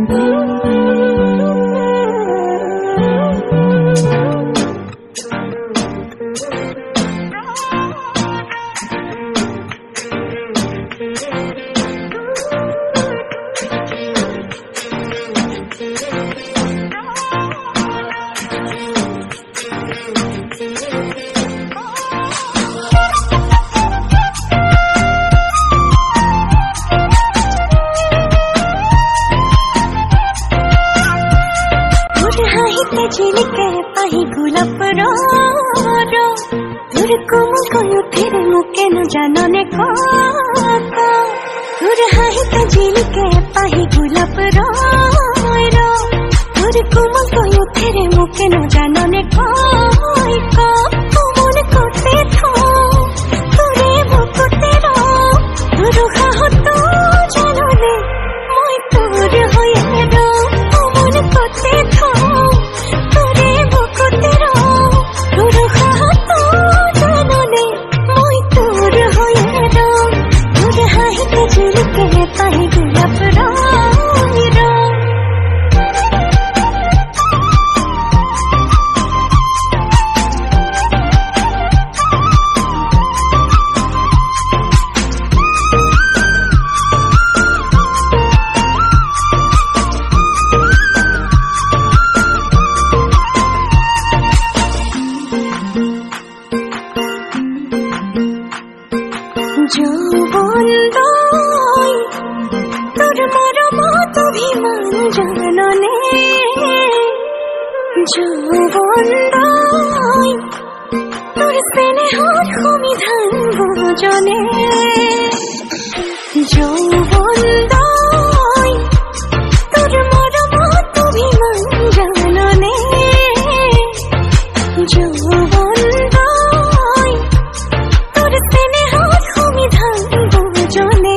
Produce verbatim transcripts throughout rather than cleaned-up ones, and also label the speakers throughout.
Speaker 1: जिलके पाही गुलाप रो रो दूर कोमल कोयो फिर मुके न जानने को दूर हाही के जिलके पाही गुलाप रो रो दूर कोमल कोयो फिर मुके न जानने को मन कोते थो तुरे मुकुते रो दूर हाहो तो जानने मोय तोर होये रो मन कोते थो पाही गुलाप रो रो जो जो बंदाई तोर सेने हार खुमी धन भोजने जो बंदाई तोर मोरा बात भी मन जानने जो बंदाई तोर सेने हार खुमी धन भोजने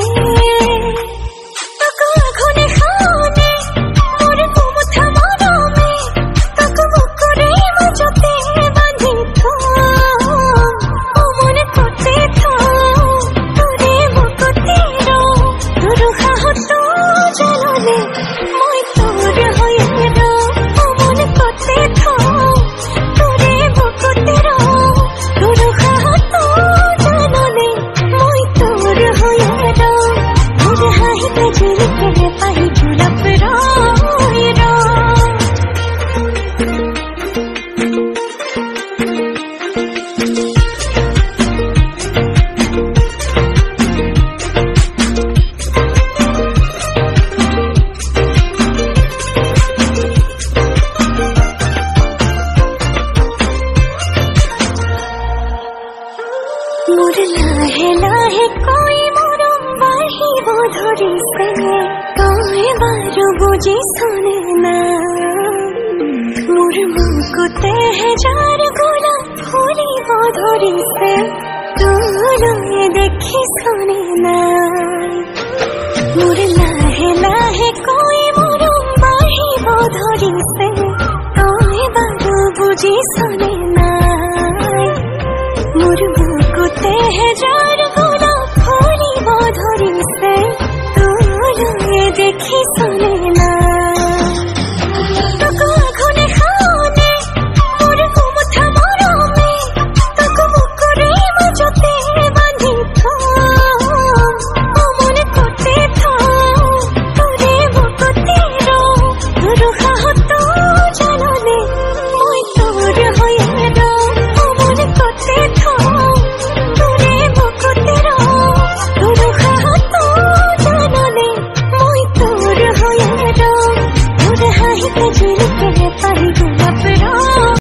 Speaker 1: मोर लाहे लाहे कोई मोरम बाही वो धोरी से कोई बारू बुझी सुने ना मोर मुकुते है जार गुला फूली वो धोरी से तो ये देखी सुने ना मोर